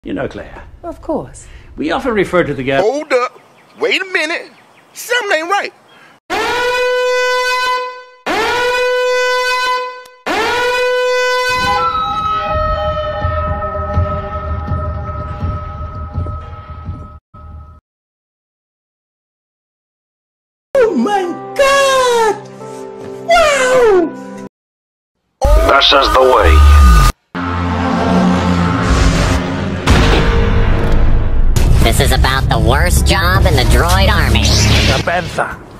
You know Claire. Of course. We often refer to the guy. Hold up. Wait a minute. Something ain't right. Oh my God! Wow! This is the way. This is about the worst job in the droid army. Cabeza.